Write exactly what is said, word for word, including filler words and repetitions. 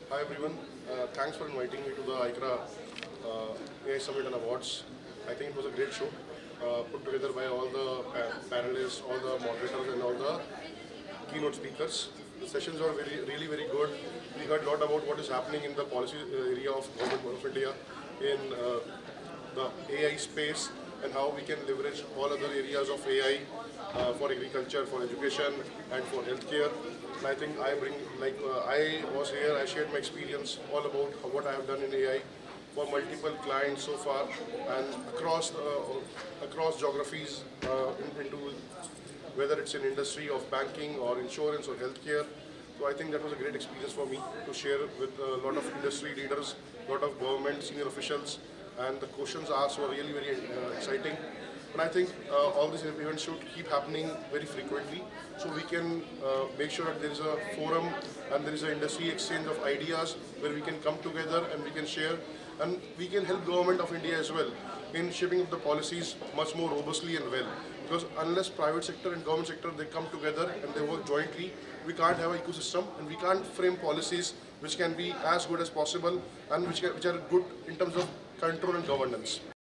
Hi everyone, uh, thanks for inviting me to the ICRA uh, A I Summit and Awards. I think it was a great show, uh, put together by all the pa panelists, all the moderators and all the keynote speakers. The sessions were very, really very good. We heard a lot about what is happening in the policy area of Government of India in uh, the A I space and how we can leverage all other areas of A I uh, for agriculture, for education and for healthcare. And I think I bring, like uh, I was here, I shared my experience all about how, what I have done in A I for multiple clients so far and across uh, across geographies uh, in, into whether it's in industry of banking or insurance or healthcare. So I think that was a great experience for me to share with a lot of industry leaders, a lot of government senior officials, and the questions asked were really very uh, exciting. And I think uh, all these events should keep happening very frequently, so we can uh, make sure that there is a forum and there is an industry exchange of ideas where we can come together and we can share, and we can help Government of India as well in shaping up the policies much more robustly and well. Because unless private sector and government sector they come together and they work jointly, we can't have an ecosystem and we can't frame policies which can be as good as possible and which, can, which are good in terms of control and governance.